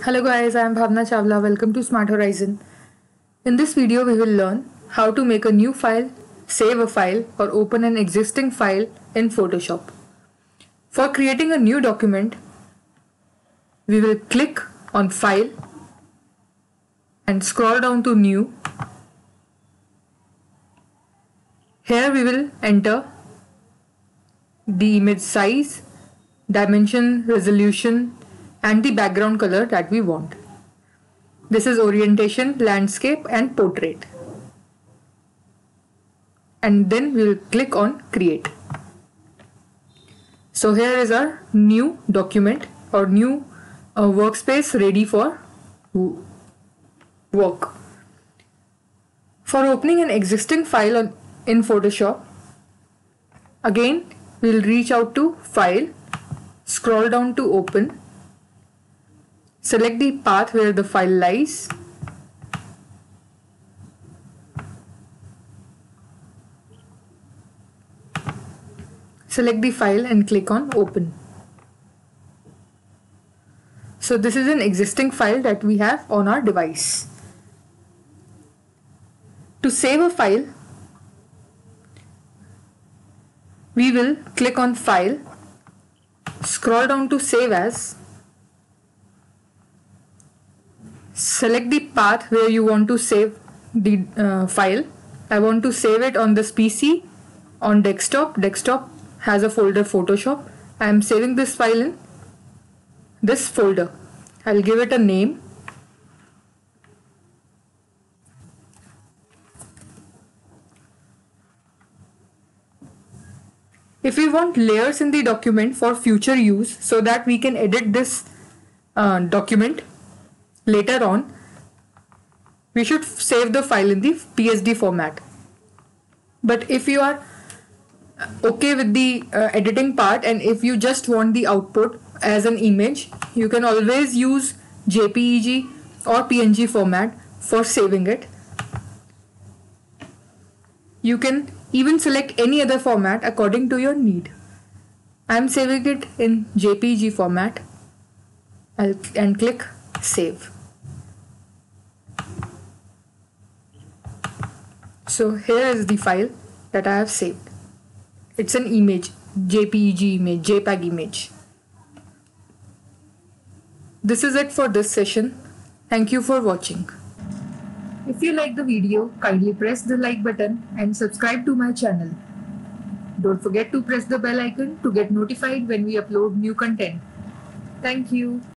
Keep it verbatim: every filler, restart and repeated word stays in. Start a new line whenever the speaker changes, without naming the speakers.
Hello guys, I am Bhavna Chawla. Welcome to Smart Horizon. In this video, we will learn how to make a new file, save a file, or open an existing file in Photoshop. For creating a new document, we will click on File and scroll down to New. Here we will enter the image size, dimension, resolution, and the background color that we want. This is orientation, landscape, and portrait. And then we will click on create. So here is our new document or new uh, workspace ready for work. For opening an existing file on, in Photoshop, again we will reach out to File, scroll down to Open. Select the path where the file lies. Select the file and click on Open. So this is an existing file that we have on our device. To save a file, we will click on File, scroll down to Save As. Select the path where you want to save the uh, file. I want to save it on this P C, on desktop. Desktop has a folder Photoshop. I am saving this file in this folder. I'll give it a name. If we want layers in the document for future use so that we can edit this uh, document later on, we should save the file in the P S D format. But if you are okay with the uh, editing part and if you just want the output as an image, you can always use J P E G or P N G format for saving it. You can even select any other format according to your need. I am saving it in J P E G format. I'll and click Save. So here is the file that I have saved. It's an image, J P E G image, JPEG image. This is it for this session. Thank you for watching. If you like the video, kindly press the like button and subscribe to my channel. Don't forget to press the bell icon to get notified when we upload new content. Thank you.